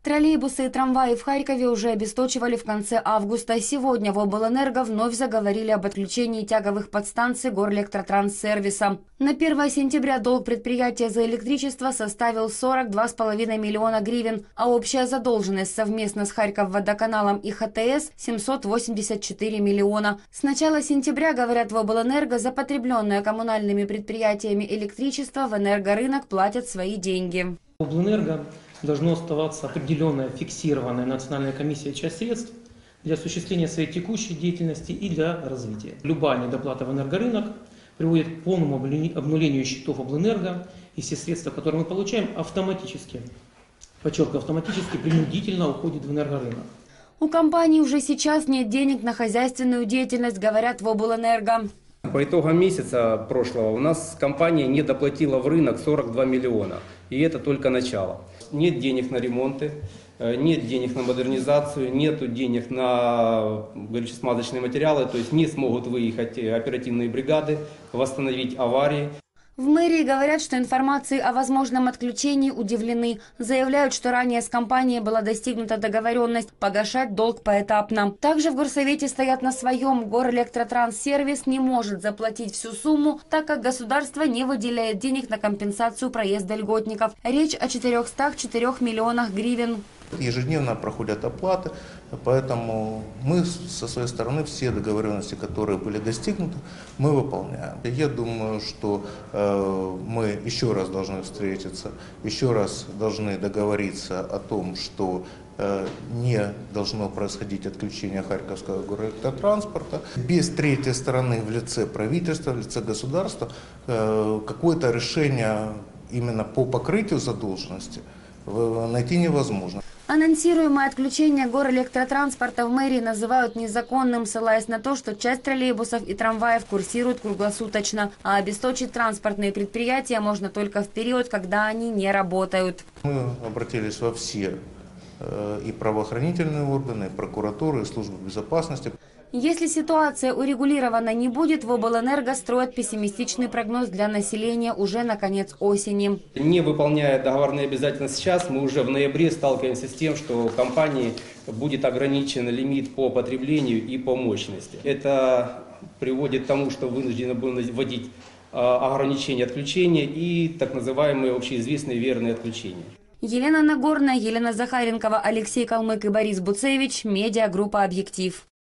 Троллейбусы и трамваи в Харькове уже обесточивали в конце августа. Сегодня в облэнерго вновь заговорили об отключении тяговых подстанций Горэлектротранссервиса. На 1 сентября долг предприятия за электричество составил 42,5 миллиона гривен, а общая задолженность совместно с Харьковводоканалом и ХТС – 784 миллиона. С начала сентября, говорят в облэнерго, за потребленное коммунальными предприятиями электричество в энергорынок платят свои деньги. Облэнерго должно оставаться определенная фиксированная национальная комиссия часть средств для осуществления своей текущей деятельности и для развития. Любая недоплата в энергорынок приводит к полному обнулению счетов облэнерго, и все средства, которые мы получаем, автоматически, подчеркиваю, автоматически, принудительно уходят в энергорынок. У компании уже сейчас нет денег на хозяйственную деятельность, говорят в облэнерго. По итогам месяца прошлого у нас компания не доплатила в рынок 42 миллиона. И это только начало. Нет денег на ремонты, нет денег на модернизацию, нет денег на горюче-смазочные материалы, то есть не смогут выехать оперативные бригады, восстановить аварии. В мэрии говорят, что информации о возможном отключении удивлены. Заявляют, что ранее с компанией была достигнута договоренность погашать долг поэтапно. Также в горсовете стоят на своем. Горэлектротранссервис не может заплатить всю сумму, так как государство не выделяет денег на компенсацию проезда льготников. Речь о 404 миллионах гривен. Ежедневно проходят оплаты, поэтому мы со своей стороны все договоренности, которые были достигнуты, мы выполняем. Я думаю, что мы еще раз должны встретиться, еще раз должны договориться о том, что не должно происходить отключение Харьковского горэлектротранспорта. Без третьей стороны в лице правительства, в лице государства, какое-то решение именно по покрытию задолженности найти невозможно. Анонсируемое отключение горэлектротранспорта в мэрии называют незаконным, ссылаясь на то, что часть троллейбусов и трамваев курсируют круглосуточно, а обесточить транспортные предприятия можно только в период, когда они не работают. Мы обратились во все и правоохранительные органы, и прокуратуры, и службы безопасности. Если ситуация урегулирована не будет, в облэнерго строят пессимистичный прогноз для населения уже на конец осени. Не выполняя договорные обязательства сейчас, мы уже в ноябре сталкиваемся с тем, что у компании будет ограничен лимит по потреблению и по мощности. Это приводит к тому, что вынуждены будем вводить ограничения отключения и так называемые общеизвестные верные отключения. Елена Нагорная, Елена Захаренкова, Алексей Калмык и Борис Буцевич. Медиагруппа «Объектив».